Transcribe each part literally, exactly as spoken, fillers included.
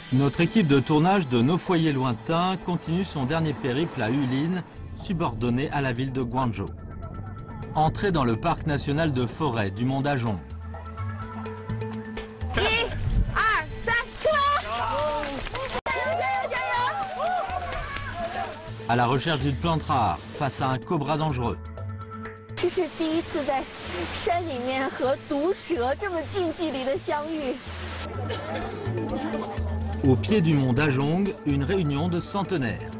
Notre équipe de tournage de Nos foyers lointains continue son dernier périple à Yulin, subordonné à la ville de Guangzhou. Entrée dans le parc national de forêt du Mont Dajong. À la recherche d'une plante rare face à un cobra dangereux. Au pied du mont Dajong, une réunion de centenaires.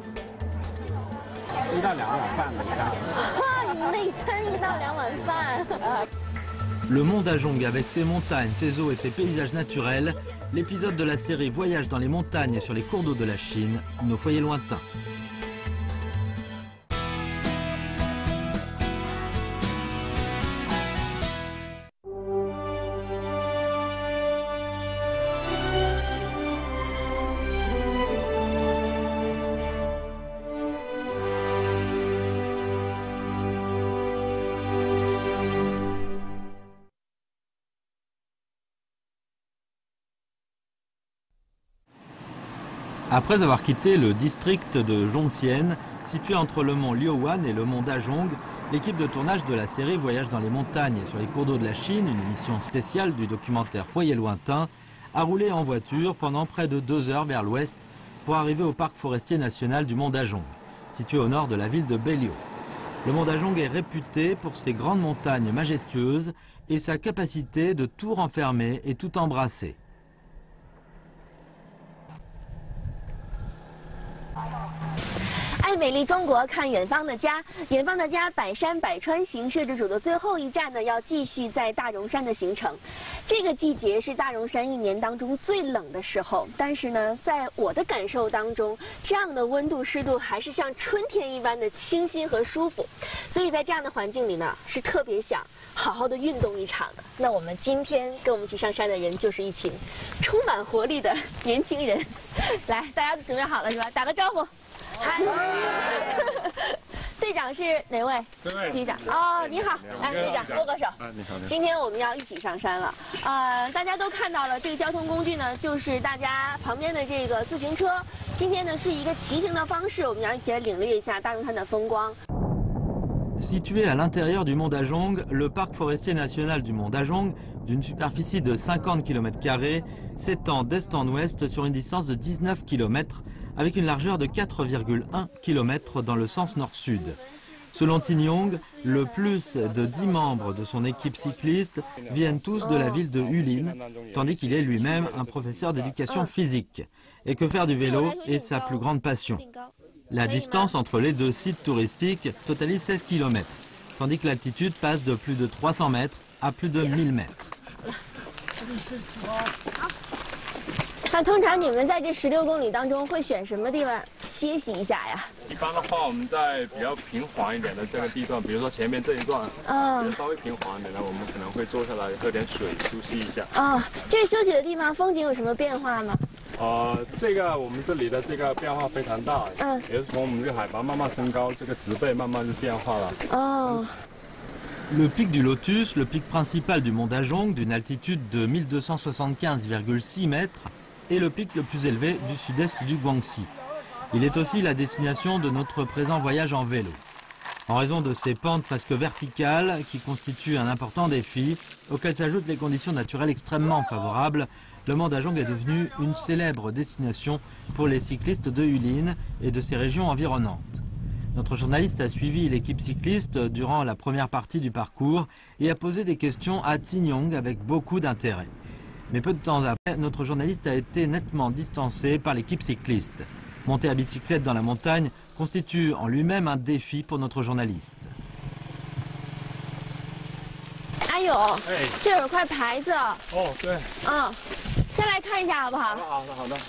Le mont Dajong avec ses montagnes, ses eaux et ses paysages naturels, l'épisode de la série Voyage dans les montagnes et sur les cours d'eau de la Chine, Nos foyers lointains. Après avoir quitté le district de Zhongxian, situé entre le mont Liuwan et le mont Dajong, l'équipe de tournage de la série Voyage dans les montagnes et sur les cours d'eau de la Chine, une émission spéciale du documentaire Foyers lointains, a roulé en voiture pendant près de deux heures vers l'ouest pour arriver au parc forestier national du mont Dajong, situé au nord de la ville de Beliao. Le mont Dajong est réputé pour ses grandes montagnes majestueuses et sa capacité de tout renfermer et tout embrasser. 爱美丽中国，看远方的家。远方的家，百山百川行摄制组的最后一站呢，要继续在大荣山的行程。这个季节是大荣山一年当中最冷的时候，但是呢，在我的感受当中，这样的温度湿度还是像春天一般的清新和舒服。所以在这样的环境里呢，是特别想好好的运动一场的。那我们今天跟我们一起上山的人，就是一群充满活力的年轻人。来，大家都准备好了是吧？打个招呼。 嗨，队长是哪位？局长。哦，你好，来，队长握个手。啊，你好。今天我们要一起上山了。呃，大家都看到了，这个交通工具呢，就是大家旁边的这个自行车。今天呢是一个骑行的方式，我们要一起来领略一下大荣山的风光。 Situé à l'intérieur du mont Dajong, le parc forestier national du mont Dajong, d'une superficie de cinquante kilomètres carrés, s'étend d'est en ouest sur une distance de dix-neuf kilomètres, avec une largeur de quatre virgule un kilomètres dans le sens nord-sud. Selon Tin Yong, le plus de dix membres de son équipe cycliste viennent tous de la ville de Yulin, tandis qu'il est lui-même un professeur d'éducation physique, et que faire du vélo est sa plus grande passion. La distance entre les deux sites touristiques totalise seize kilomètres, tandis que l'altitude passe de plus de trois cents mètres à plus de mille mètres. 那通常你们在这十六公里当中会选什么地方歇息一下呀？ 一般的话，我们在比较平缓一点的这个地段，比如说前面这一段，啊，稍微平缓一点的，我们可能会坐下来喝点水休息一下。 啊，这休息的地方风景有什么变化吗？ 呃，这个我们这里的这个变化非常大，嗯，也是从我们这个海拔慢慢升高，这个植被慢慢就变化了。哦。 Le pic du Lotus, le pic principal du mont Dajong, d'une altitude de mille deux cent soixante-quinze virgule six mètres, est le pic le plus élevé du sud-est du Guangxi. Il est aussi la destination de notre présent voyage en vélo. En raison de ces pentes presque verticales qui constituent un important défi, auquel s'ajoutent les conditions naturelles extrêmement favorables, le mont Dajong est devenu une célèbre destination pour les cyclistes de Yulin et de ses régions environnantes. Notre journaliste a suivi l'équipe cycliste durant la première partie du parcours et a posé des questions à Tin Yong avec beaucoup d'intérêt. Mais peu de temps après, notre journaliste a été nettement distancé par l'équipe cycliste. Monter à bicyclette dans la montagne constitue en lui-même un défi pour notre journaliste. 哎呦，这有块牌子。 哦，对。 嗯，先来看一下好不好？ 好的，好的。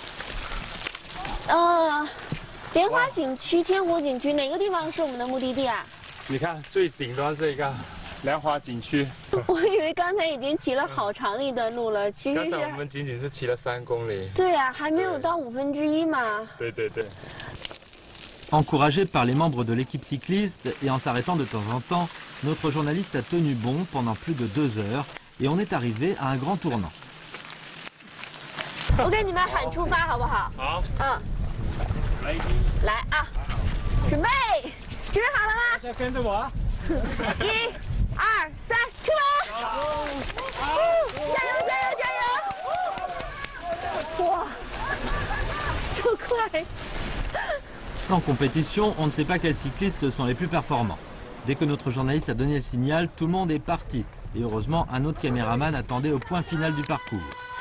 呃，莲花景区、天湖景区哪个地方是我们的目的地啊？ 你看最顶端这个莲花景区。 我以为刚才已经骑了好长一段路了，其实是。 刚才我们仅仅是骑了三公里。 对啊，还没有到五分之一嘛。 对对对。 Encouragé par les membres de l'équipe cycliste et en s'arrêtant de temps en temps, notre journaliste a tenu bon pendant plus de deux heures et on est arrivé à un grand tournant. 我给你们喊出发，好不好？ 好。 嗯。 来， 来啊！准备，准备好了吗？ 再跟着我。 一、二、三，出发！加油，加油，加油！哇，这么快！ Sans compétition, on ne sait pas quels cyclistes sont les plus performants. Dès que notre journaliste a donné le signal, tout le monde est parti. Et heureusement, un autre caméraman attendait au point final du parcours.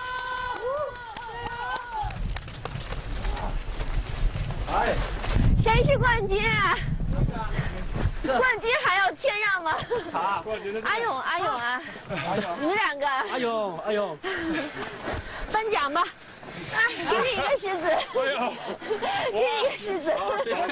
谁是冠军啊？冠军还要谦让吗？阿勇，阿勇啊，你们两个。 阿勇，阿勇， 颁奖吧。 啊，给你一个狮子，给你一个狮子。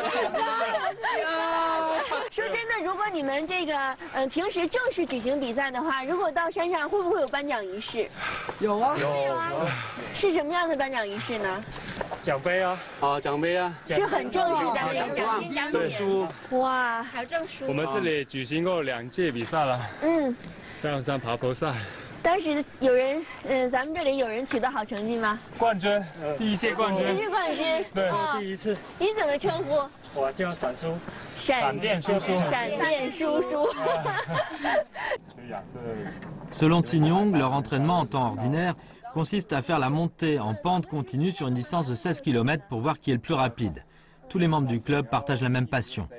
说真的，如果你们这个嗯、呃、平时正式举行比赛的话，如果到山上会不会有颁奖仪式？ 有啊， 有啊。是什么样的颁奖仪式呢？ 奖杯啊， 啊，奖杯啊， 是很正式的那种奖金奖证书。 哇，还有证书。 我们这里举行过两届比赛了。嗯。大龙山爬坡赛。 当时有人，嗯，咱们这里有人取得好成绩吗？ 冠军，第一届冠军。 第一届冠军， 对， 哦、 第一次。 你怎么称呼？ 我叫闪叔。 闪电叔叔。 闪电叔叔。 Selon Tsinyong, leur entraînement en temps ordinaire consiste à faire la montée en pente continue sur une distance de seize kilomètres pour voir qui est le plus rapide. Tous les membres du club partagent la même passion.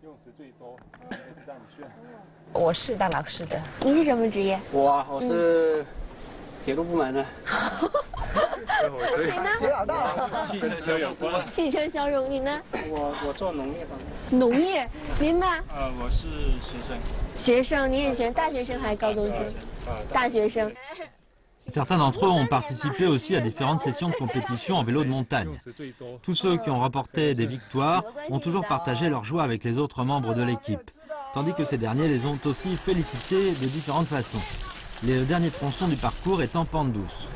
我是当老师的。 你是什么职业？ 我我是铁路部门的。 你呢？ 铁老大。 汽车有关。 汽车销售，你呢？ 我我做农业方面。 农业，您呢？ 呃，我是学生。 学生，你也学大学生还是高中生？大学生。 Certains d'entre eux ont participé aussi à différentes sessions de compétition en vélo de montagne. Tous ceux qui ont remporté des victoires ont toujours partagé leur joie avec les autres membres de l'équipe, tandis que ces derniers les ont aussi félicités de différentes façons. Le dernier tronçon du parcours est en pente douce.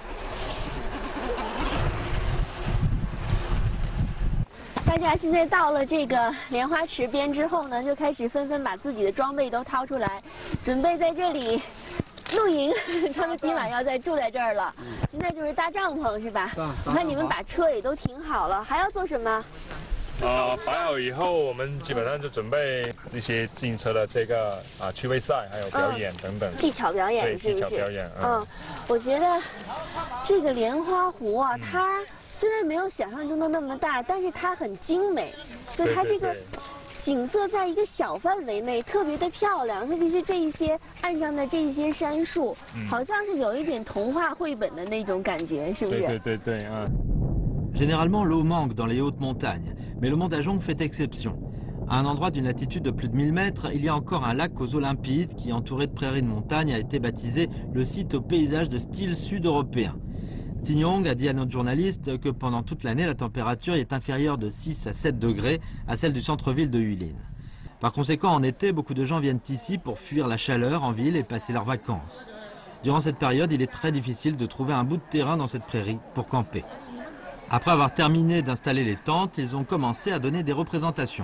大家现在到了这个莲花池边之后呢，就开始纷纷把自己的装备都掏出来，准备在这里 露营，他们今晚要再住在这儿了。现在就是搭帐篷是吧？我看你们把车也都停好了，还要做什么？ 呃，摆好以后，我们基本上就准备一些自行车的这个啊趣味赛，还有表演等等。 技巧表演是不是？ 技巧表演。 嗯，我觉得这个莲花湖啊，它虽然没有想象中的那么大，但是它很精美，就它这个 景色在一个小范围内特别的漂亮，特别是这一些岸上的这一些杉树，好像是有一点童话绘本的那种感觉，是不是？ 对对对对，嗯。 Généralement, l'eau manque dans les hautes montagnes, mais le mont Dajong fait exception. À un endroit d'une altitude de plus de mille mètres, il y a encore un lac aux eaux limpides qui, entouré de prairies de montagne, a été baptisé le site au paysage de style sud-européen. Tsinyong a dit à notre journaliste que pendant toute l'année, la température est inférieure de six à sept degrés à celle du centre-ville de Yulin. Par conséquent, en été, beaucoup de gens viennent ici pour fuir la chaleur en ville et passer leurs vacances. Durant cette période, il est très difficile de trouver un bout de terrain dans cette prairie pour camper. Après avoir terminé d'installer les tentes, ils ont commencé à donner des représentations.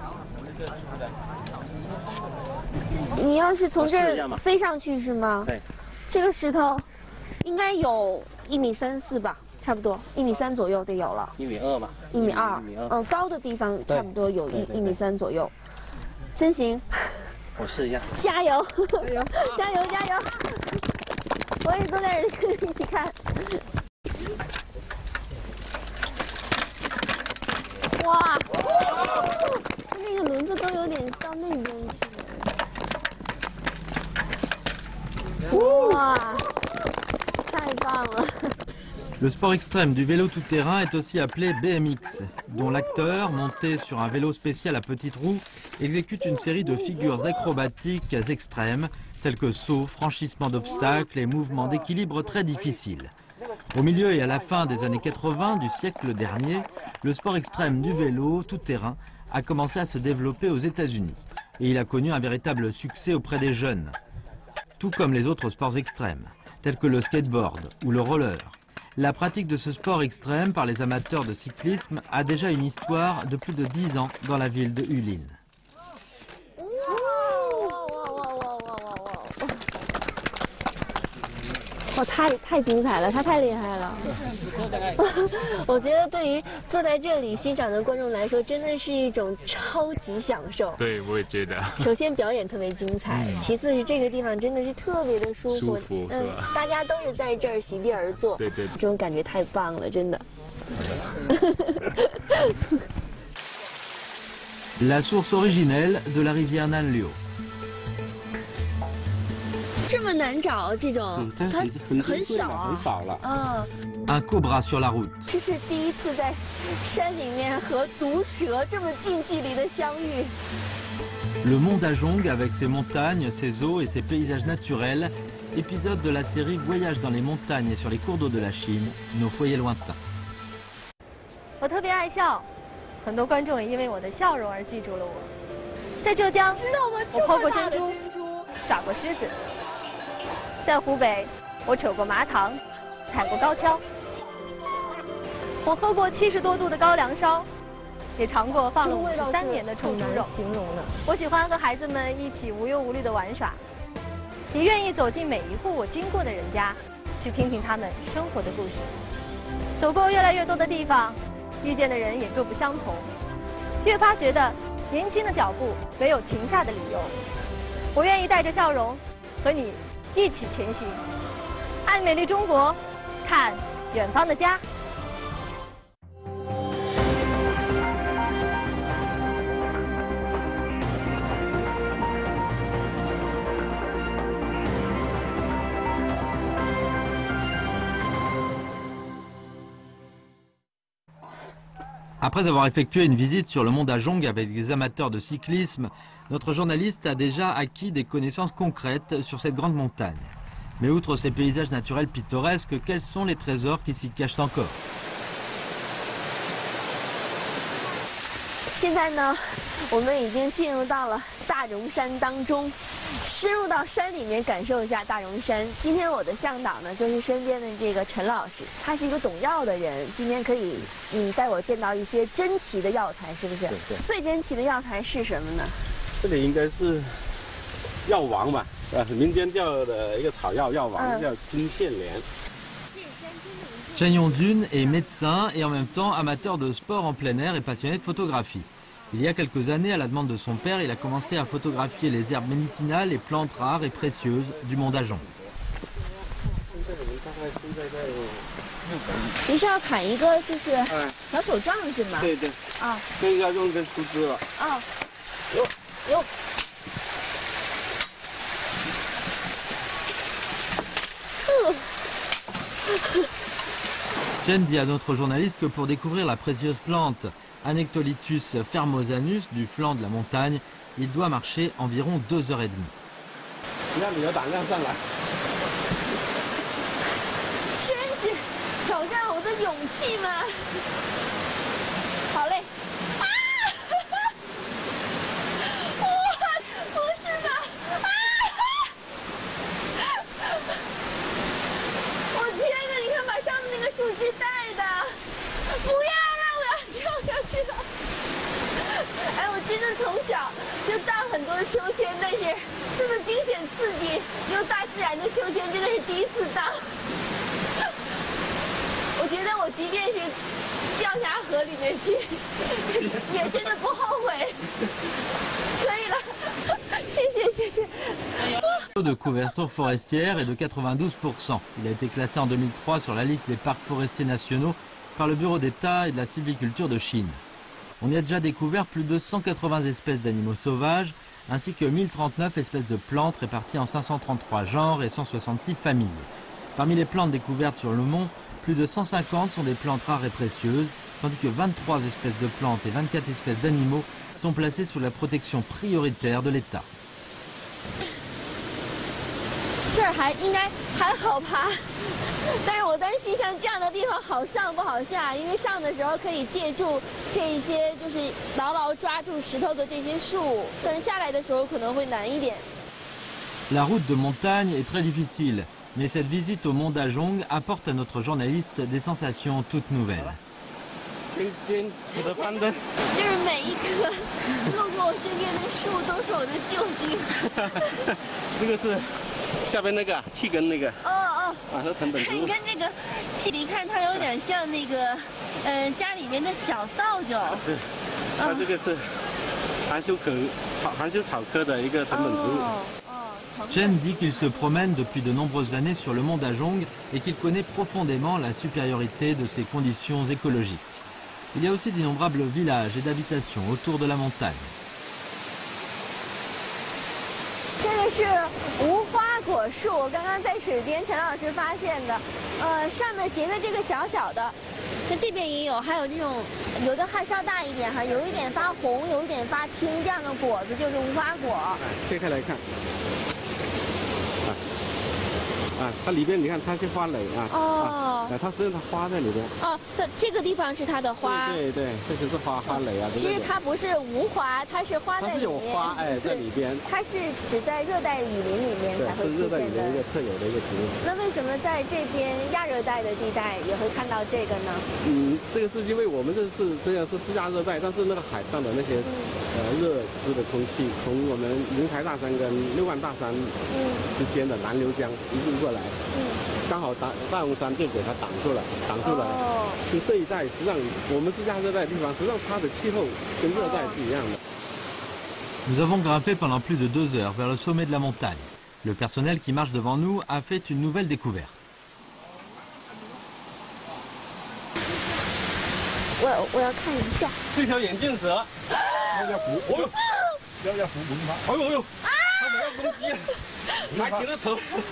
你要是从这儿飞上去是吗？ 对。 这个石头应该有 一米三四吧，差不多一米三左右得有了。 一米二吧。 一米二，嗯，高的地方差不多有一一米三左右。真行。 我试一下。 加油！加油！加油！加油！我也坐在这儿一起看。哇！它那个轮子都有点到那边去了。哇！ 太棒了！ Le sport extrême du vélo tout-terrain est aussi appelé B M X, dont l'acteur, monté sur un vélo spécial à petite roue, exécute une série de figures acrobatiques extrêmes, telles que sauts, franchissements d'obstacles et mouvements d'équilibre très difficiles. Au milieu et à la fin des années quatre-vingts du siècle dernier, le sport extrême du vélo tout-terrain a commencé à se développer aux États-Unis. Et il a connu un véritable succès auprès des jeunes, tout comme les autres sports extrêmes, tels que le skateboard ou le roller. La pratique de ce sport extrême par les amateurs de cyclisme a déjà une histoire de plus de dix ans dans la ville de Yulin. 哇，太太精彩了，他太厉害了。我觉得对于坐在这里欣赏的观众来说，真的是一种超级享受。 对，我也觉得。 首先表演特别精彩，嗯、其次是这个地方真的是特别的舒服。 舒服， 嗯，大家都是在这儿席地而坐。 对 对, 对。 这种感觉太棒了，真的。 La source originelle de la rivière Nanliu。 这么难找这种， 嗯、它很很少啊， 很少了。 啊。 Un cobra sur la route。 这是第一次在山里面和毒蛇这么近距离的相遇。 Le Mont d'Ajong avec ses montagnes, ses eaux et ses paysages naturels, épisode de la série Voyage dans les montagnes et sur les cours d'eau de la Chine, nos foyers lointains。 我特别爱笑，很多观众也因为我的笑容而记住了我。在浙江，我抛过珍珠，耍过狮子。在湖北，我扯过麻糖，踩过高跷。我喝过七十多度的高粱烧，也尝过放了五十三年的臭猪肉。 形容的。 我喜欢和孩子们一起无忧无虑的玩耍，也愿意走进每一户我经过的人家，去听听他们生活的故事。走过越来越多的地方，遇见的人也各不相同，越发觉得年轻的脚步没有停下的理由。我愿意带着笑容，和你一起前行，爱美丽中国，看远方的家。 Après avoir effectué une visite sur le mont d'Ajong avec des amateurs de cyclisme, notre journaliste a déjà acquis des connaissances concrètes sur cette grande montagne. Mais outre ces paysages naturels pittoresques, quels sont les trésors qui s'y cachent encore? 现在呢，我们已经进入到了大荣山当中，深入到山里面感受一下大荣山。今天我的向导呢，就是身边的这个陈老师，他是一个懂药的人，今天可以嗯带我见到一些珍奇的药材，是不是？ 对对。 最珍奇的药材是什么呢？ 这里应该是药王吧，呃，民间叫的一个草药药王，嗯、叫金线莲。 Chen Yongjun est médecin et en même temps amateur de sport en plein air et passionné de photographie. Il y a quelques années, à la demande de son père, il a commencé à photographier les herbes médicinales et plantes rares et précieuses du mont d'Ajong. 你是要砍一个就是小手杖是吗？ 对对。啊。这个要用根树枝了。啊。 有有。呃。 Chen dit à notre journaliste que pour découvrir la précieuse plante Anectolytus fermosanus du flanc de la montagne, il doit marcher environ deux heures et demie. 让你有胆量上来。 真是挑战我的勇气吗？好嘞。啊！哇，不是吧？啊！我天哪！你看，把上面那个树枝带的，不要了，我要跳下去了。哎，我真的从小就荡很多秋千，但是这么惊险刺激又大自然的秋千，真的是第一次荡。我觉得我即便是掉下河里面去，也真的不后悔。可以了，谢谢谢谢。 de couverture forestière est de quatre-vingt-douze pour cent. Il a été classé en deux mille trois sur la liste des parcs forestiers nationaux par le Bureau d'État et de la sylviculture de Chine. On y a déjà découvert plus de cent quatre-vingts espèces d'animaux sauvages, ainsi que mille trente-neuf espèces de plantes réparties en cinq cent trente-trois genres et cent soixante-six familles. Parmi les plantes découvertes sur le mont, plus de cent cinquante sont des plantes rares et précieuses, tandis que vingt-trois espèces de plantes et vingt-quatre espèces d'animaux sont placées sous la protection prioritaire de l'État. 这儿还应该还好爬，但是我担心像这样的地方好上不好下，因为上的时候可以借助这一些就是牢牢抓住石头的这些树，但是下来的时候可能会难一点。 La route de montagne est très difficile, mais cette visite au mont d'Ajong apporte à notre journaliste des sensations toutes nouvelles. 就是每一棵路过我身边的树都是我的救星。 这个是下边那个气根那个。哦哦。 啊，和藤本植物。 你看这个气离，看它有点像那个，呃，家里面的小扫帚。 对，它这个是含羞科草含羞草科的一个藤本植物。 Chen dit qu'il se promène depuis de nombreuses années sur le mont Dajong et qu'il connaît profondément la supériorité de ses conditions écologiques. Il y a aussi d'innombrables villages et d'habitations autour de la montagne. 这个是无花果树，刚刚在水边陈老师发现的，呃，上面结的这个小小的，那这边也有，还有这种有的还稍大一点哈，有一点发红，有一点发青，这样的果子就是无花果。 切开来看。 啊，它里边你看它是花蕾啊，哦，啊，它实际上它花在里边。 哦，这这个地方是它的花。 对对，这就是花花蕾啊。 其实它不是无花，它是花在里面。 它是有花哎在里边。 它是只在热带雨林里面才会出现的。 是热带雨林一个特有的一个植物。 那为什么在这边亚热带的地带也会看到这个呢？ 嗯，这个是因为我们这是虽然是是亚热带，但是那个海上的那些呃热湿的空气，从我们灵台大山跟六万大山之间的南流江一路过来。 嗯，刚好大大龙山就给它挡住了，挡住了。哦，就这一带，实际上我们是亚热带的地方，实际上它的气候跟热带是一样的。 Nous avons grimpé pendant plus de deux heures vers le sommet de la montagne. Le personnel qui marche devant nous a fait une nouvelle découverte. 我我要看一下。 这条眼镜蛇，要要扶，哦呦，要要扶扶它，哎呦哎呦，它怎么要攻击啊？抬起了头。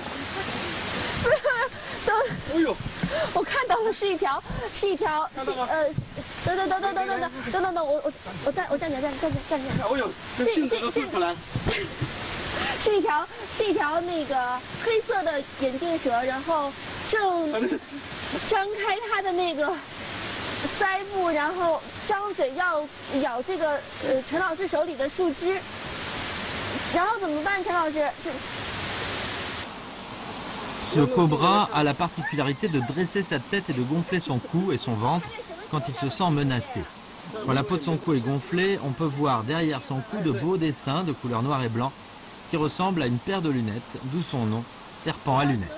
都， 哎呦！ 我看到了，是一条，是一条，是呃，等等等等等等等等等等，我我我站我站起来站站起来站起来。 哎呦，这镜子都伸出来。 是一条是一条那个黑色的眼镜蛇，然后正张开它的那个腮部，然后张嘴要咬这个呃陈老师手里的树枝，然后怎么办？陈老师这。 Ce cobra a la particularité de dresser sa tête et de gonfler son cou et son ventre quand il se sent menacé. Quand la peau de son cou est gonflée, on peut voir derrière son cou de beaux dessins de couleur noir et blanc qui ressemblent à une paire de lunettes, d'où son nom, serpent à lunettes.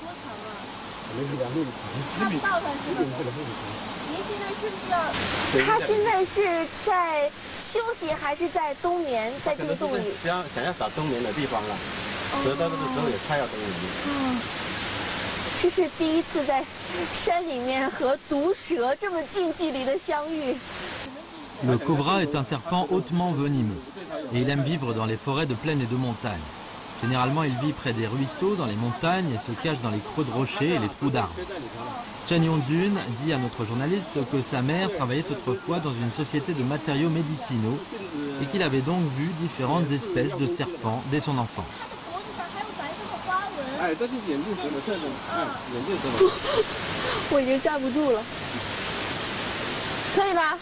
他现在是在休息还是在冬眠？在这个洞里？ 想想要找冬眠的地方了。蛇到这个时候也快要冬眠了。嗯， 这是第一次在山里面和毒蛇这么近距离的相遇。 Le cobra est un serpent hautement venimeux et il aime vivre dans les forêts de plaine et de montagne. Généralement, il vit près des ruisseaux, dans les montagnes et se cache dans les creux de rochers et les trous d'arbres. Chen Yongjun dit à notre journaliste que sa mère travaillait autrefois dans une société de matériaux médicinaux et qu'il avait donc vu différentes espèces de serpents dès son enfance. 哎，这就是眼镜蛇的特征。哎，眼镜蛇。 我已经站不住了，可以吧？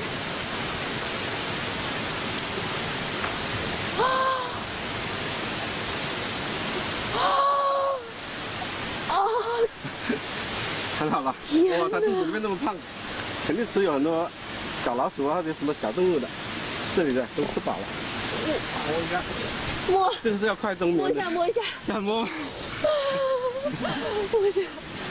啊！啊！ 看到吧？哇，它体怎么那么胖？肯定吃有很多小老鼠啊，或者什么小动物的。这里的都吃饱了。我你看。 摸， 这个是要快冬眠。 摸一下，摸一下。 想摸？ 摸一下。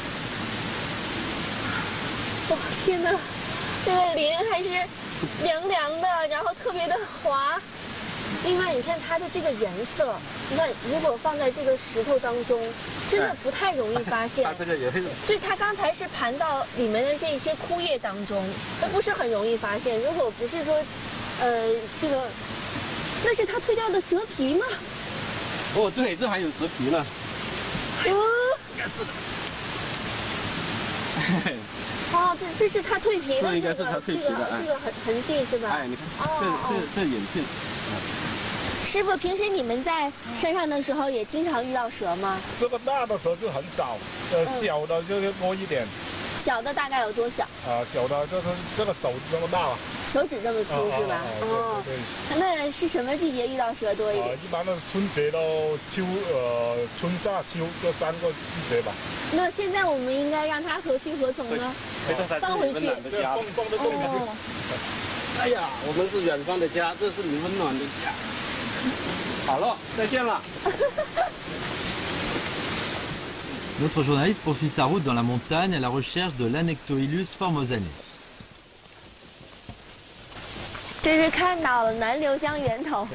哇，天哪！这个鳞还是凉凉的，然后特别的滑。另外，你看它的这个颜色，你看如果放在这个石头当中，真的不太容易发现。 它这个也是。 对，它刚才是盘到里面的这些枯叶当中，它不是很容易发现。如果不是说，呃，这个。 那是他蜕掉的蛇皮吗？ 哦，对，这还有蛇皮呢。 哦， 应该是的。 哦，这这是他蜕皮的这个，这个这个这个痕痕迹是吧？ 哎，你看，这这这眼镜。 师傅，平时你们在山上的时候也经常遇到蛇吗？ 这个大的蛇就很少，呃，小的就是多一点。 小的大概有多小？ 啊，小的就是这个手这么大了， 手指这么粗是吧？ 哦， 那是什么季节遇到蛇多一点？ 一般的春节到秋，呃，春夏秋这三个季节吧。 那现在我们应该让它何去何从呢？放回去， 放放在这里面去。 哎呀，我们是远方的家，这是你温暖的家。好了，再见了。 Notre journaliste poursuit sa route dans la montagne à la recherche de l'Anectoilus formosanus. 这是看到了南流江源头。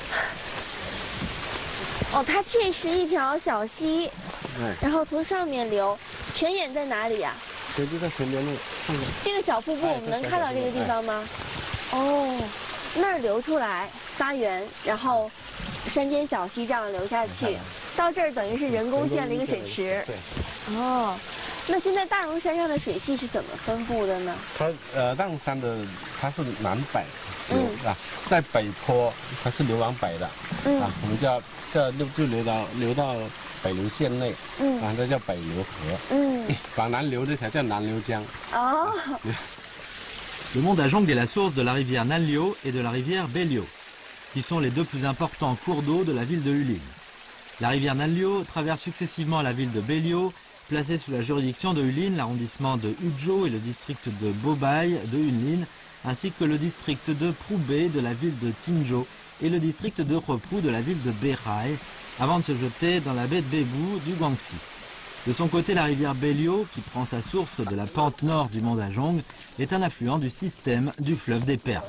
哦，它这是一条小溪，然后从上面流，泉眼在哪里呀、啊？ 就在前面那个。 这个小瀑布我们能看到这个地方吗？哦，那儿流出来发源，然后山间小溪这样流下去，到这儿等于是人工建了一个水池。 对。 哦。 那现在大荣山上的水系是怎么分布的呢？ 它呃，大荣山的它是南北流、嗯、啊，在北坡它是流往北的，嗯、啊，我们叫这就就流到流到北流县内，嗯，啊，这叫北流河，嗯，往南流这条叫南流江。 哦。 Le mont d'Ajong est la source de la rivière Nalliot et de la rivière Bellio, qui sont les deux plus importants cours d'eau de la ville de Hulin. La rivière Nalliot traverse successivement la ville de Bellio, placée sous la juridiction de Hulin, l'arrondissement de Huzhou et le district de Bobaï de Hunlin, ainsi que le district de Proubé de la ville de Tinzhou et le district de Reprou de la ville de Berai, avant de se jeter dans la baie de Bébou du Guangxi. De son côté, la rivière Bellio, qui prend sa source de la pente nord du mont d'Ajong, est un affluent du système du fleuve des Perles.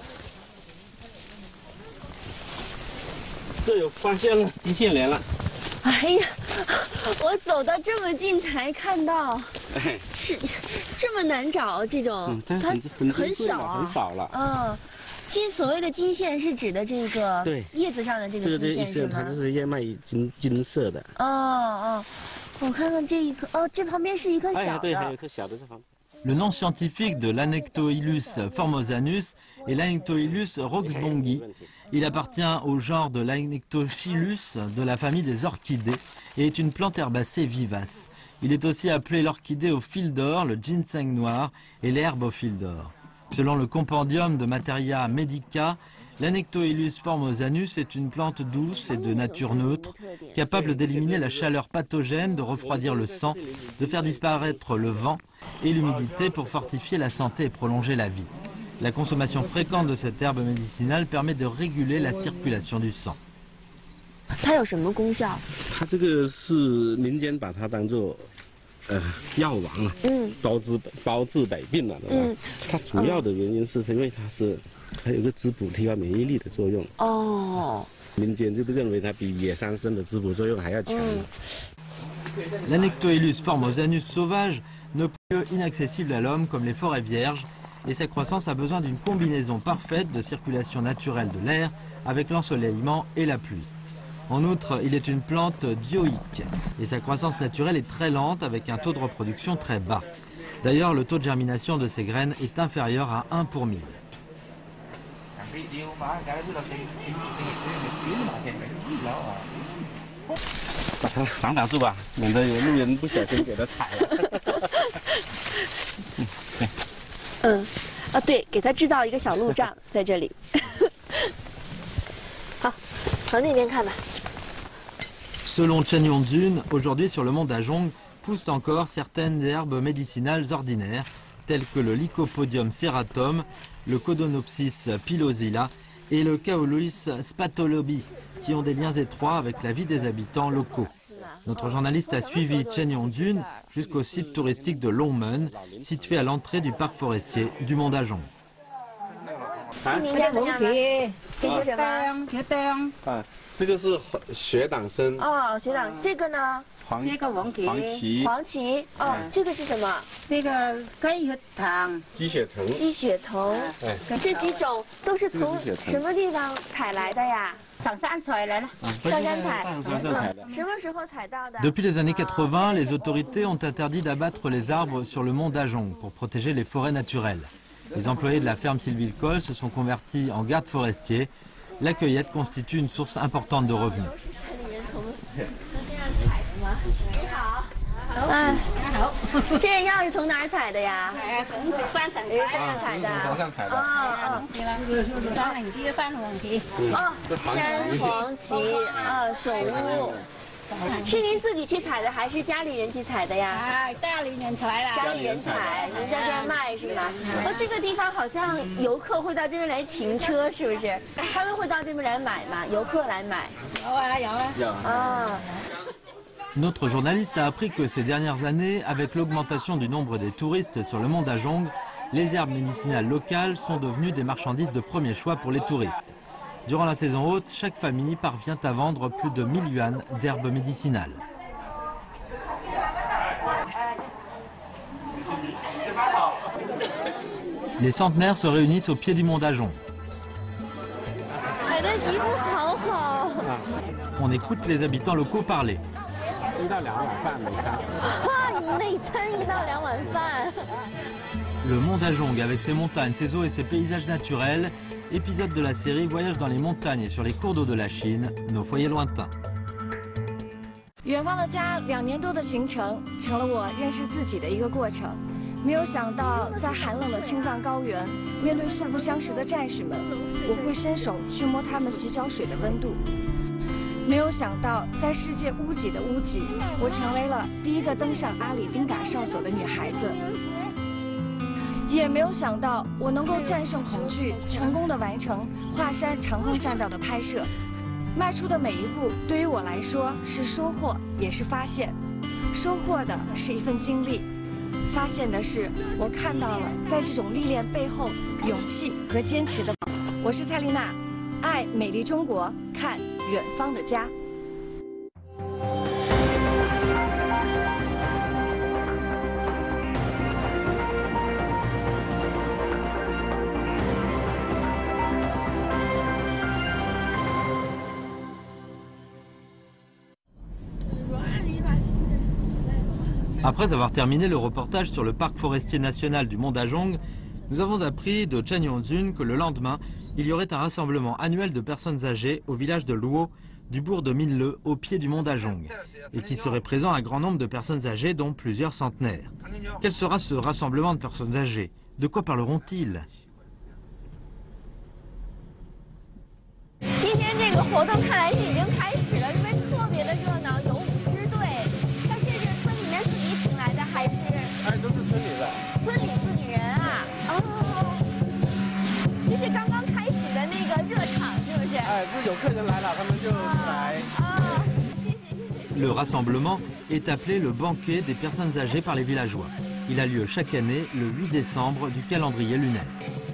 这有发现了极限连了。 哎呀，我走到这么近才看到，是这么难找这种， 嗯、它很很小啊， 很少了。 嗯，金所谓的金线是指的这个对叶子上的这个金线是吗？ 它就是叶脉金金色的。 哦哦，我看看这一颗，哦，这旁边是一颗小的。 哎，对，还有一颗小的这旁边。 Le nom scientifique de l'Anectoilus formosanus est l'Anectoilus roquebongi. Il appartient au genre de l'Anectochilus de la famille des orchidées et est une plante herbacée vivace. Il est aussi appelé l'orchidée au fil d'or, le ginseng noir et l'herbe au fil d'or. Selon le compendium de Materia Medica, l'Anectoilus formosanus est une plante douce et de nature neutre, capable d'éliminer la chaleur pathogène, de refroidir le sang, de faire disparaître le vent et l'humidité pour fortifier la santé et prolonger la vie. La consommation fréquente de cette herbe médicinale permet de réguler la circulation du sang. 它有什么功效？ 它这个是民间把它当做呃药王啊，嗯，包治包治百病了，对吧？嗯，它主要的原因是因为它是还有一个滋补、提高免疫力的作用。哦，民间就认为它比野山参的滋补作用还要强。 L'Anectoilus formosanus sauvage ne peut être inaccessible à l'homme comme les forêts vierges, et sa croissance a besoin d'une combinaison parfaite de circulation naturelle de l'air avec l'ensoleillement et la pluie. En outre, il est une plante dioïque et sa croissance naturelle est très lente avec un taux de reproduction très bas. D'ailleurs, le taux de germination de ses graines est inférieur à un pour mille. 把它挡挡住吧，免得有路人不小心给它踩了。对。 嗯，啊对，给它制造一个小路障在这里。好，往那边看吧。 Selon Chen Yongjun, aujourd'hui sur le mont d'Ajong poussent encore certaines herbes médicinales ordinaires, telles que le Lycopodium serratum, le Codonopsis pilosilla et le Caolus spatolobi, qui ont des liens étroits avec la vie des habitants locaux. Notre journaliste a suivi Chen Yongjun jusqu'au site touristique de Longmen, situé à l'entrée du parc forestier du mont d'Ajong. 这个是雪党参哦，雪党这个呢？ 黄这个黄芪， 黄芪， 黄芪哦，这个是什么？ 这个鸡血藤， 鸡血藤， 鸡血藤， 哎， 这几种都是从什么地方采来的呀？ Depuis les années quatre-vingt, les autorités ont interdit d'abattre les arbres sur le mont d'Ajong pour protéger les forêts naturelles. Les employés de la ferme sylvicole se sont convertis en gardes forestiers. La cueillette constitue une source importante de revenus. 哎，这药是从哪儿采的呀？ 从山上采的，采的。 山上采的。 啊， 山黄芪，山黄芪。 哦，山黄芪啊，手乌。是您自己去采的，还是家里人去采的呀？ 啊，家里人采的。 家里人采，您在这儿卖是吗？哦，这个地方好像游客会到这边来停车，是不是？他们会到这边来买吗？游客来买？ 有啊，有啊。 有。 啊。 Notre journaliste a appris que ces dernières années, avec l'augmentation du nombre des touristes sur le mont Dajong, les herbes médicinales locales sont devenues des marchandises de premier choix pour les touristes. Durant la saison haute, chaque famille parvient à vendre plus de mille yuan d'herbes médicinales. Les centenaires se réunissent au pied du mont Dajong. On écoute les habitants locaux parler. Le mont Dajong avec ses montagnes, ses eaux et ses paysages naturels, épisode de la série Voyage dans les montagnes et sur les cours d'eau de la Chine, nos foyers lointains. 远方的家两年多的行程，成了我认识自己的一个过程。没有想到，在寒冷的青藏高原，面对素不相识的战士们，我会伸手去摸他们洗脚水的温度。没有想到，在世界屋脊的屋脊，我成为了第一个登上阿里丁嘎哨所的女孩子。也没有想到，我能够战胜恐惧，成功的完成华山长空栈道的拍摄。迈出的每一步，对于我来说是收获，也是发现。收获的是一份经历，发现的是我看到了在这种历练背后勇气和坚持的。我是蔡丽娜，爱美丽中国，看远方的家。 Après avoir terminé le reportage sur le parc forestier national du mont Dajong, nous avons appris de Chen Yongzun que le lendemain, il y aurait un rassemblement annuel de personnes âgées au village de Luo, du bourg de Minle, au pied du mont Dajong, et qui serait présent un grand nombre de personnes âgées, dont plusieurs centenaires. Quel sera ce rassemblement de personnes âgées? De quoi parleront-ils? 今天这个活动看来是已经开始了，因为特别的热闹，有舞狮队。他是村里面自己请来的，还是？ 哎，都是村里的。 村里自己人啊！哦，这是刚刚开始的那个热场，是不是？ 哎，不是有客人来了，他们就来。 啊，谢谢谢谢。 Le rassemblement est appelé le banquet des personnes âgées par les villageois. Il a lieu chaque année le huit décembre du calendrier lunaire.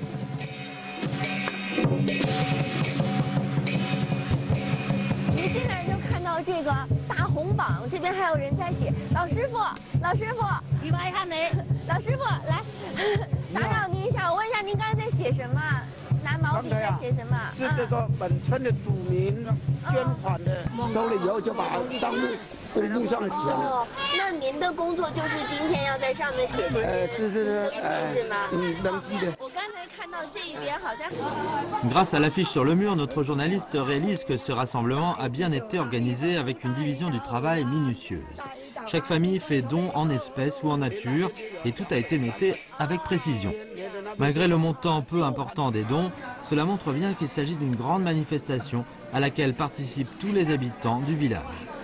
一进来就看到这个大红榜，这边还有人在写。老师傅，老师傅， 你来看你。 老师傅，来，打扰您一下，我问一下，您刚才在写什么？拿毛笔在写什么？ 是这个本村的主民捐款的，收了以后就把账目公布上讲。 哦，那您的工作就是今天要在上面写这些是是是， 是吗？ 嗯，登记的。 我刚才看到这一边好像。 Grâce à l'affiche sur le mur, notre journaliste réalise que ce rassemblement a bien été organisé avec une division du travail minutieuse. Chaque famille fait don en espèces ou en nature et tout a été noté avec précision. Malgré le montant peu important des dons, cela montre bien qu'il s'agit d'une grande manifestation à laquelle participent tous les habitants du village.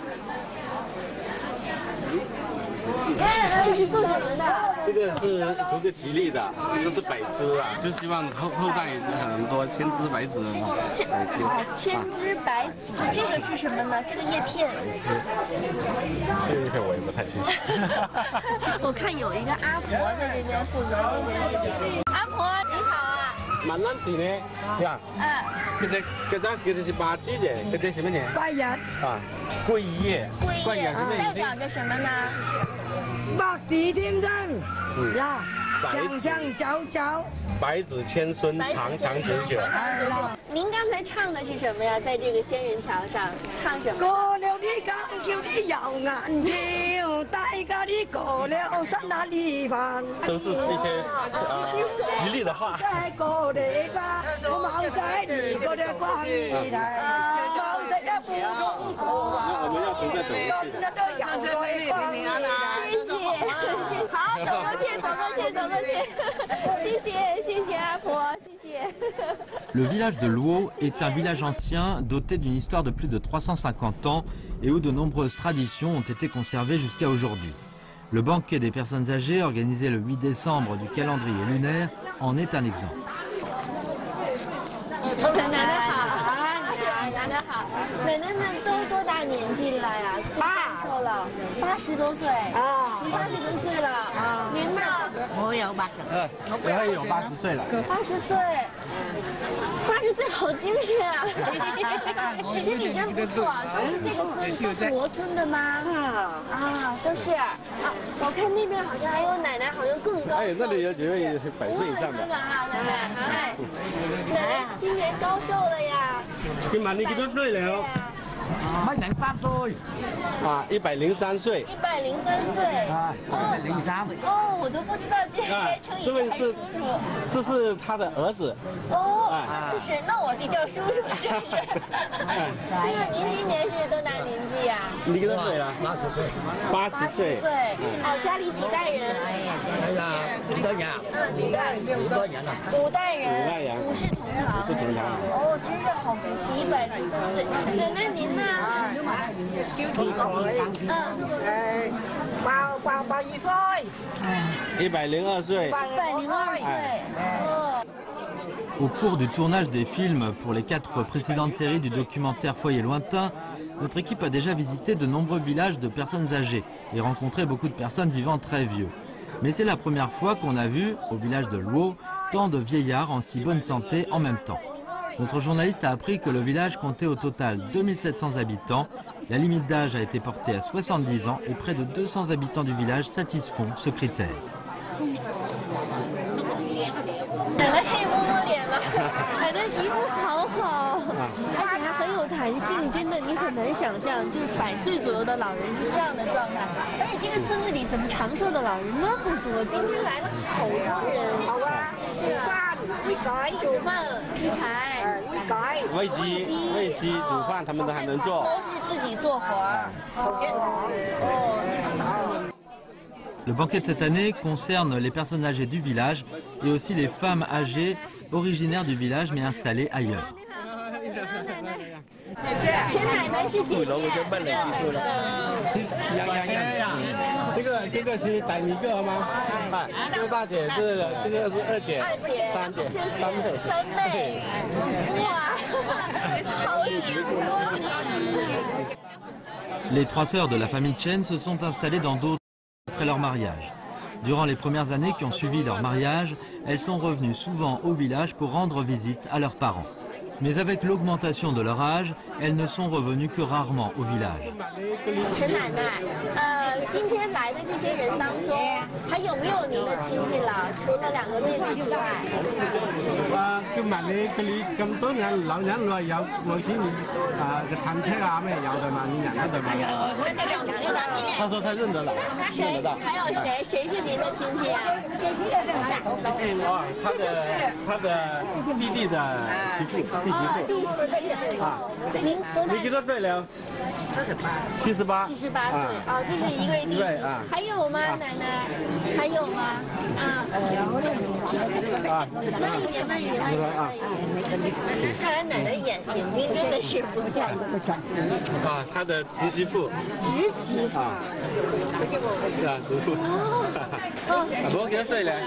这是做什么的？ 这个是图个吉利的，这个是百枝啊，就希望后后代很多千枝百枝嘛。 这千枝百子，这个是什么呢？这个叶片。 这个叶片我也不太清楚。 我看有一个阿婆在这边负责这件事情。阿婆你好啊。 闽南字呢，呀， 嗯。 这个这个这个是八枝的，这个什么呢？ 拜人啊，桂叶。 桂叶代表着什么呢？ 百子天增，呀，长长久久， 百子千孙，长长久久。 您刚才唱的是什么呀？在这个仙人桥上唱什么？ 过了你江，叫你游眼跳，大家你过了山那里翻。 都是一些呃吉利的话。 在过的吧，我毛在你过的光里来，毛在的不中国啊。 我们要从这走过谢谢，好，走过去，走过去，走过去，谢谢，谢谢阿婆，谢谢。 Le village de Luo est un village ancien doté d'une histoire de plus de trois cent cinquante ans et où de nombreuses traditions ont été conservées jusqu'à aujourd'hui. Le banquet des personnes âgées, organisé le huit décembre du calendrier lunaire, en est un exemple. 奶奶好， 奶奶好，奶奶们都多大年纪了呀？多长寿了？八十多岁啊，您八十多岁了啊？您呢？ 我有八十， 呃，我也有八十岁了。 八十岁，八十岁好精神啊！身体真不错，都是这个村，都是罗村的吗？啊，都是啊。我看那边好像还有奶奶，好像更高寿。 哎，那里有几位百岁以上的。 是吧？哈，奶奶，哎，奶奶今年高寿了呀？ 今晚你几多岁了？ 一零三歲， 啊，一百零三歲。 一百零三歲。 啊，一百零三。 哦，我都不知道这该称爷爷还是叔叔。 这是他的兒子。 哦，那就是，那我得叫叔叔是不是？这个您今年是多大年纪呀？ 你几多歲啦？八十歲。八十歲。 歲。哦，家里幾代人？ 哎呀，幾多人啊？ 嗯，幾代？ 五多人啊。 五代人。 五代人。 五世同堂。 五世同堂。 哦，真是好福氣，一百零三歲。奶奶您呢？ 嗯，八八八二歲， 一百零二歲。 一百零二歲。哦。 Au cours du tournage des films pour les quatre précédentes séries du documentaire Foyer lointain, notre équipe a déjà visité de nombreux villages de personnes âgées et rencontré beaucoup de personnes vivant très vieux. Mais c'est la première fois qu'on a vu, au village de Luo, tant de vieillards en si bonne santé en même temps. Notre journaliste a appris que le village comptait au total deux mille sept cents habitants. La limite d'âge a été portée à soixante-dix ans et près de deux cents habitants du village satisfont ce critère. 奶奶可以摸摸脸吗？奶奶皮肤好好，而且还很有弹性，真的你很难想象，就是百岁左右的老人是这样的状态。而且这个村子里怎么长寿的老人那么多？今天来了好多人。好啊，是啊，煮饭、劈柴、 煨鸡、煨鸡、煮饭，他们都还能做。 都是自己做活儿。哦。 Le banquet de cette année concerne les personnes âgées du village et aussi les femmes âgées originaires du village mais installées ailleurs. 陈奶奶是姐姐。 这个这个是第二个吗？哎，这个大姐是这个是二姐， 二姐， 三姐， 三妹，三妹。哇，好幸福。 Les trois sœurs de la famille Chen se sont installées dans d'autres après leur mariage. Durant les premières années qui ont suivi leur mariage, elles sont revenues souvent au village pour rendre visite à leurs parents. Mais avec l'augmentation de leur âge, elles ne sont revenues que rarement au village. 陈奶奶，呃，今天来的这些人当中，还有没有您的亲戚了？除了兩個妹妹之外。 啊，今日你佢哋咁多人老人來有類似啊個探車啊咩有對嗎？你認得對嗎？他說他認得了，認得到。 還有誰？誰是您的親戚啊？ 哦，他的他的弟弟的媳婦。 弟媳啊， 您多大？ 你幾多歲了？七十八。 七十八歲哦，這是一位弟媳。還有嗎，奶奶？還有嗎？啊。慢一點，慢一點，慢一點，慢一點。看來奶奶眼眼睛真的是不錯。 啊，他的侄媳婦。 侄媳婦。啊， 侄媳婦。哦。我幾多歲了？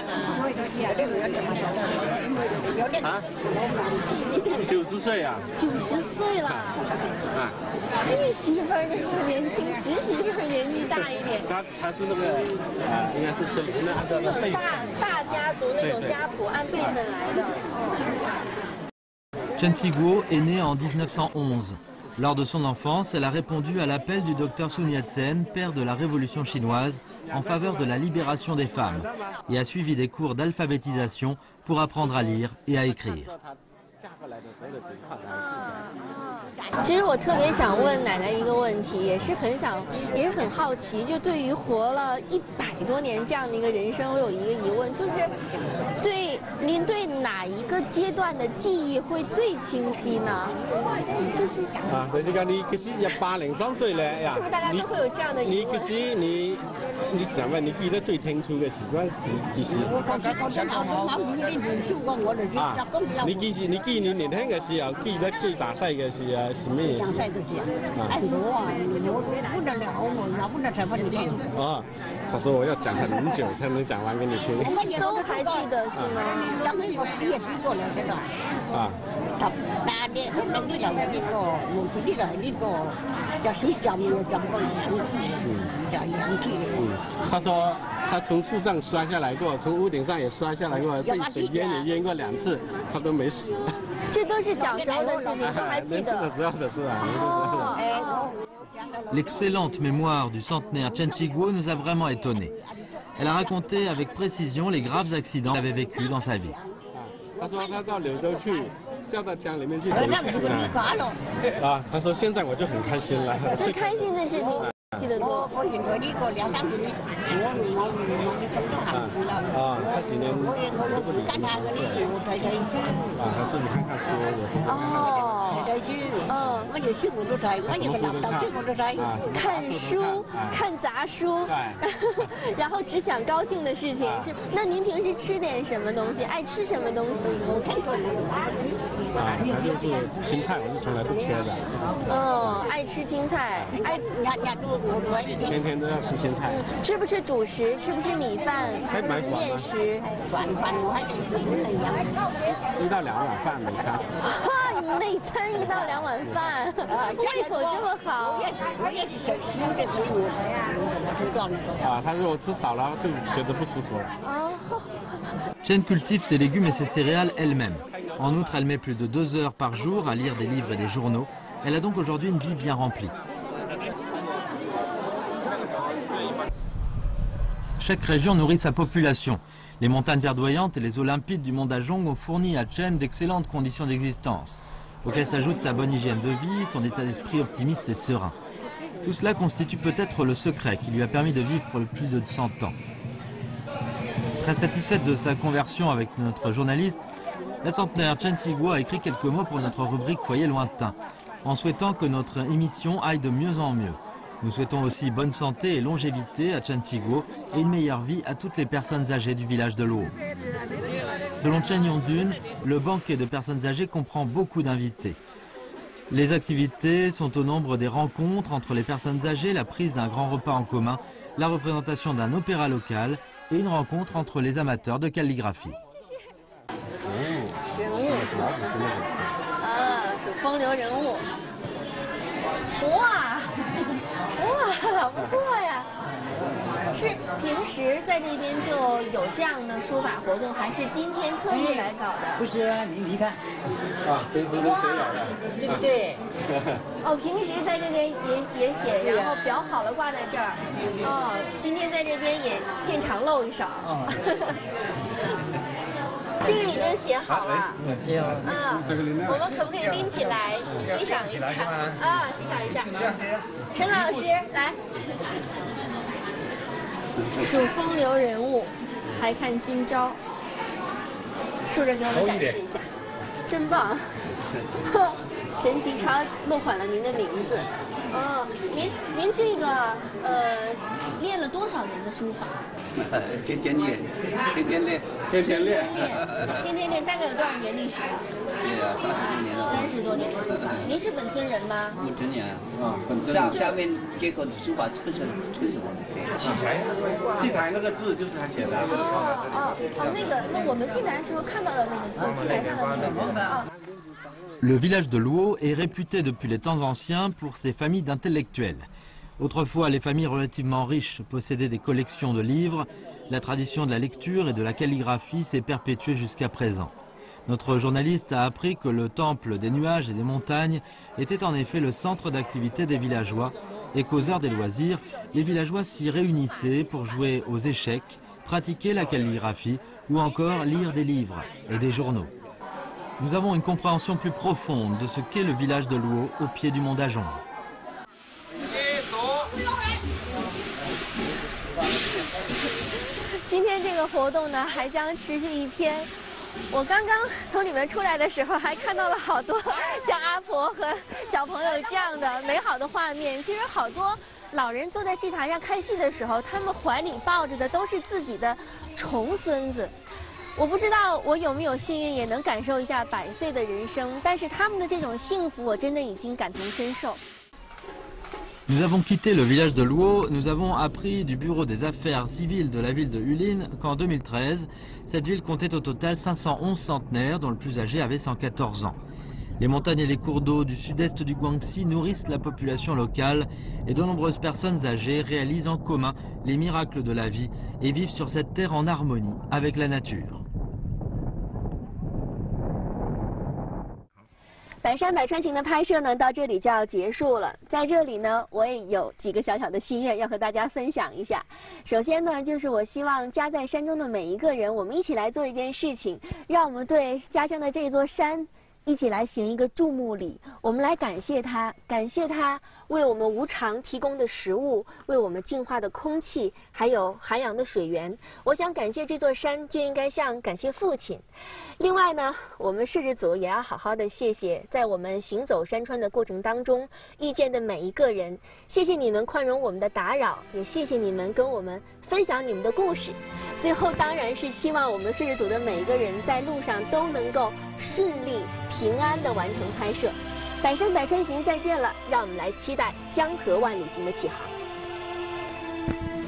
啊？ 九十歲啊！ 九十歲了。啊，弟媳婦那麼年輕，侄媳婦年紀大一點。 他他是那個啊，應該是村那按照輩分。 大大家族那種家譜按輩分來的。 Chen Xiguo est née en mille neuf cent onze. Lors de son enfance, elle a répondu à l'appel du docteur Sun Yat-sen, père de la révolution chinoise, en faveur de la libération des femmes, et a suivi des cours d'alphabétisation pour apprendre à lire et à écrire. 其实我特别想问奶奶一个问题，也是很想，也是很好奇，就对于活了一百多年这样的一个人生，我有一个疑问，就是对您对哪一个阶段的记忆会最清晰呢？就是啊，就是講你其實一百零三歲咧呀， 是不是大家都會有這樣的疑問？ 你其實你你嗱喂，你記得最清楚嘅時關時幾時？ 我講講講講講，我呢啲年少過我嚟嘅， 啊，你幾時你記紀念年輕嘅時候，記得最大細嘅是啊，是咩？ 大細嘅事啊！哎，我啊，我不得了，我不能才幫你聽。 哦，他說我要講很久才能講完給你聽。 都還記得是嗎？ 當然我試也試過了嘅啦。啊。但但係我呢度係呢個，我是呢度係呢個，就水浸嘅浸過兩次，就兩次。 嗯，他說他從樹上摔下來過，從屋頂上也摔下來過，被水淹也淹過兩次，他都沒死。 這都是小時候的事情，都還記得。 年輕的時候的事啊， 哦。 L'excellente mémoire du centenaire Chen Shiguo nous a vraiment étonnés. Elle a raconté avec précision les graves accidents qu'elle avait vécus dans sa vie. 他說他到柳州去，掉到江裡面去。啊，他說現在我就很開心了。 最開心的事情記得多。 我原來呢個兩三年，我我我咁多行路啦。 啊，他幾年我我我看下嗰啲，我睇睇書。 啊，他自己看看書，有時候哦，睇睇書。嗯，我有書我都睇，我有個納豆書我都睇。 看書，看雜書，然後只想高興的事情是。那您平時吃點什麼東西？愛吃什麼東西？ 啊，他就是青菜，我是從來不缺的。 哦，愛吃青菜，愛天天都要吃青菜。 吃不吃主食？吃不吃米飯？還是麵食？ 一到兩碗飯每餐。 哇，每餐一到兩碗飯，胃口這麼好。 啊，他說我吃少了就覺得不舒服。 哦。 Chen cultive ses légumes et ses céréales elle-même. En outre, elle met plus de deux heures par jour à lire des livres et des journaux. Elle a donc aujourd'hui une vie bien remplie. Chaque région nourrit sa population. Les montagnes verdoyantes et les eaux limpides du mont Dajong ont fourni à Chen d'excellentes conditions d'existence, auxquelles s'ajoute sa bonne hygiène de vie, son état d'esprit optimiste et serein. Tout cela constitue peut-être le secret qui lui a permis de vivre pour plus de cent ans. Très satisfaite de sa conversion avec notre journaliste, la centenaire Chen Shiguo a écrit quelques mots pour notre rubrique Foyer lointain, en souhaitant que notre émission aille de mieux en mieux. Nous souhaitons aussi bonne santé et longévité à Chen Shiguo et une meilleure vie à toutes les personnes âgées du village de Luo. Selon Chen Yongzun, le banquet de personnes âgées comprend beaucoup d'invités. Les activités sont au nombre des rencontres entre les personnes âgées, la prise d'un grand repas en commun, la représentation d'un opéra local et une rencontre entre les amateurs de calligraphie. 人物啊，是风流人物。哇哇，不错呀！是平时在这边就有这样的书法活动，还是今天特意来搞的？ 不是啊，你你看， 啊，平时都写了的。 对。 哦，平时在这边也也写，然后裱好了挂在这儿。哦，今天在这边也现场露一手。这个已经写好了，啊，我们可不可以拎起来欣赏一下？啊，欣赏一下。陈老师来，数风流人物，还看今朝，竖着给我们展示一下，真棒！陈其超落款了您的名字。哦，您您这个呃练了多少年的书法？ 呃，天天练，天天练， 天天练，天天练，大概有多少年历史了？ 是啊，三十多年了。 三十多年的书法，您是本村人吗？ 本村人啊，下下面这个书法就是就是我的。 戏台，戏台那个字就是他写的。 哦哦哦，那个，那我们进来的时候看到的那个字，戏台上的那个字啊。 Le village de Luo est réputé depuis les temps anciens pour ses familles d'intellectuels. Autrefois, les familles relativement riches possédaient des collections de livres. La tradition de la lecture et de la calligraphie s'est perpétuée jusqu'à présent. Notre journaliste a appris que le temple des nuages et des montagnes était en effet le centre d'activité des villageois et qu'aux heures des loisirs, les villageois s'y réunissaient pour jouer aux échecs, pratiquer la calligraphie ou encore lire des livres et des journaux. Nous avons une compréhension plus profonde de ce qu'est le village de Luo au pied du mont Dajong. 今天这个活动呢，还将持续一天。我刚刚从里面出来的时候，还看到了好多像阿婆和小朋友这样的美好的画面。其实好多老人坐在戏台上看戏的时候，他们怀里抱着的都是自己的重孙子。 我不知道我有没有幸运也能感受一下百岁的人生，但是他们的这种幸福，我真的已经感同身受。 Nous avons quitté le village de Luo, nous avons appris du bureau des affaires civiles de la ville de Yulin qu'en deux mille treize, cette ville comptait au total cinq cent onze centenaires, dont le plus âgé avait cent quatorze ans. Les montagnes et les cours d'eau du sud-est du Guangxi nourrissent la population locale et de nombreuses personnes âgées réalisent en commun les miracles de la vie et vivent sur cette terre en harmonie avec la nature. 百山百川行的拍摄呢，到这里就要结束了。在这里呢，我也有几个小小的心愿要和大家分享一下。首先呢，就是我希望家在山中的每一个人，我们一起来做一件事情，让我们对家乡的这座山一起来行一个注目礼。我们来感谢它，感谢它为我们无偿提供的食物，为我们净化的空气，还有涵养的水源。我想感谢这座山，就应该像感谢父亲。 另外呢，我们摄制组也要好好的谢谢在我们行走山川的过程当中遇见的每一个人，谢谢你们宽容我们的打扰，也谢谢你们跟我们分享你们的故事。最后当然是希望我们摄制组的每一个人在路上都能够顺利平安的完成拍摄。百山百川行再见了，让我们来期待江河万里行的起航。